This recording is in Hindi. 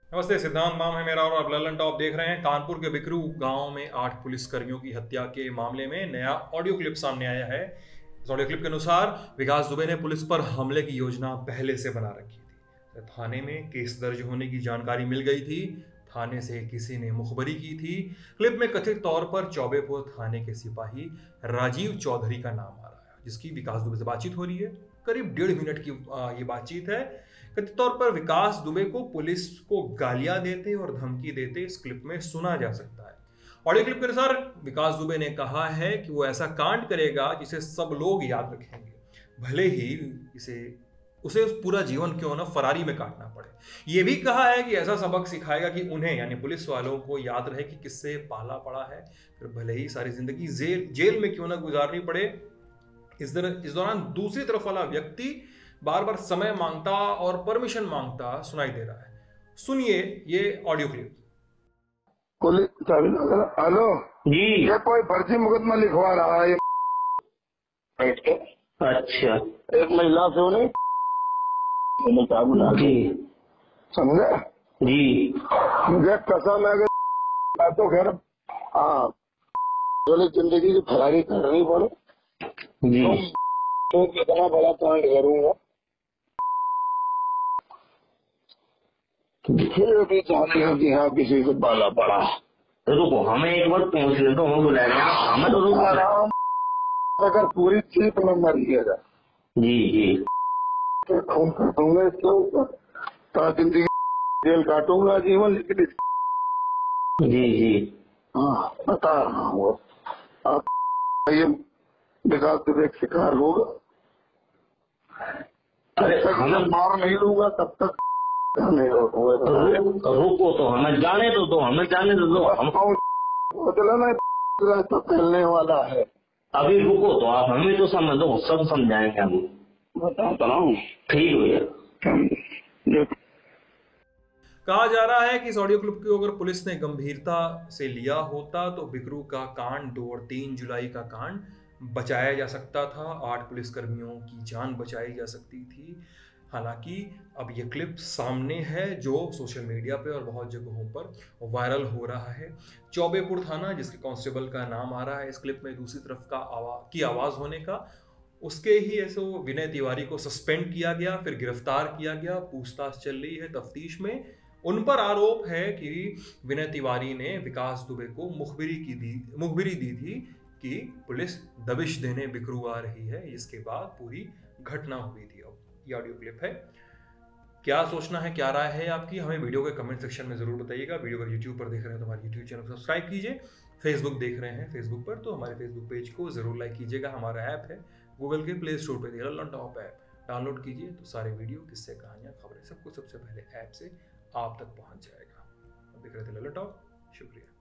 नमस्ते, सिद्धांत नाम है मेरा और आप ललन टॉप देख रहे हैं। कानपुर के बिकरू गांव में 8 पुलिसकर्मियों की हत्या के मामले में नया ऑडियो क्लिप सामने आया है। इस ऑडियो क्लिप के अनुसार विकास दुबे ने पुलिस पर हमले की योजना पहले से बना रखी थी। थाने में केस दर्ज होने की जानकारी मिल गई थी। थाने से किसी ने मुखबरी की थी। क्लिप में कथित तौर पर चौबेपुर थाने के सिपाही राजीव चौधरी का नाम आ रहा है, जिसकी विकास दुबे से बातचीत हो रही है। करीब 1.5 मिनट की ये बातचीत है। कथित तौर पर विकास दुबे को पुलिस को गालियां देते और धमकी देते इस क्लिप में सुना जा सकता है। ऑडियो क्लिप के अनुसार विकास दुबे ने कहा है कि वो ऐसा कांड करेगा जिसे सब लोग याद रखेंगे, भले ही इसे उसे पूरा जीवन क्यों ना फरारी में काटना पड़े। ये भी कहा है कि ऐसा सबक सिखाएगा कि उन्हें यानी पुलिस वालों को याद रहे कि किससे पाला पड़ा है, फिर भले ही सारी जिंदगी जेल में क्यों ना गुजारनी पड़े। इस दौरान दूसरी तरफ वाला व्यक्ति बार बार समय मांगता और परमिशन मांगता सुनाई दे रहा है। सुनिए ये ऑडियो क्लिप। पुलिस हेलो जी। ये कोई फर्जी मुकदमा लिखवा रहा है बैठ के। अच्छा एक महिला से उन्हें जी समझे। जी मुझे कसम है कि तो खैर हाँ जिंदगी की फरारी करनी पड़े जी तो कितना बड़ा कांड करूंगा, फिर भी जानेगा कि हाँ किसी से पाला पड़ा। रुको, हमें एक बार पहुँच ले तो हम बुला रहे हैं, हमें तो रुको। आराम अगर पूरी चीज में मर लिएगा जी जी तो खून काटूंगा इसके ऊपर, तो जिंदगी जेल काटूंगा जीवन, लेकिन जी जी हाँ बता रहा हूँ आप ये विकास दुबे का शिकार होगा। अरे जब तक हमें मार नहीं लूंगा तब तक नहीं होगा। रुको तो हमें जाने दो हमें जाने दो हम चला तो फैलने वाला है। अभी रुको तो आप हमें तो समझो, सब समझाएंगे हम। बताता हूँ ठीक भैया। कहा जा रहा है कि इस ऑडियो क्लिप को अगर पुलिस ने गंभीरता से लिया होता तो बिकरू का कांड 2 और 3 जुलाई का कांड बचाया जा सकता था। 8 पुलिसकर्मियों की जान बचाई जा सकती थी। हालांकि अब ये क्लिप सामने है जो सोशल मीडिया पे और बहुत जगहों पर वायरल हो रहा है। चौबेपुर थाना जिसके कांस्टेबल का नाम आ रहा है इस क्लिप में, दूसरी तरफ की आवाज होने का, उसके ही ऐसे विनय तिवारी को सस्पेंड किया गया, फिर गिरफ्तार किया गया। पूछताछ चल रही है तफ्तीश में। उन पर आरोप है कि विनय तिवारी ने विकास दुबे को मुखबिरी दी थी कि पुलिस दबिश देने बिकरू आ रही है। इसके बाद पूरी घटना हुई थी। अब ये ऑडियो क्लिप है। क्या सोचना है, क्या राय है आपकी, हमें वीडियो के कमेंट सेक्शन में जरूर बताइएगा। वीडियो अगर यूट्यूब पर देख रहे हैं तो हमारे यूट्यूब चैनल को सब्सक्राइब कीजिए। फेसबुक देख रहे हैं फेसबुक पर तो हमारे फेसबुक पेज को जरूर लाइक कीजिएगा। हमारा ऐप है गूगल के प्ले स्टोर पर ललन टॉप ऐप डाउनलोड कीजिए, तो सारे वीडियो, किस्से, कहानियां, खबरें सब कुछ सबसे पहले ऐप से आप तक पहुंच जाएगा। अब देख रहे थे ललन टॉप। शुक्रिया।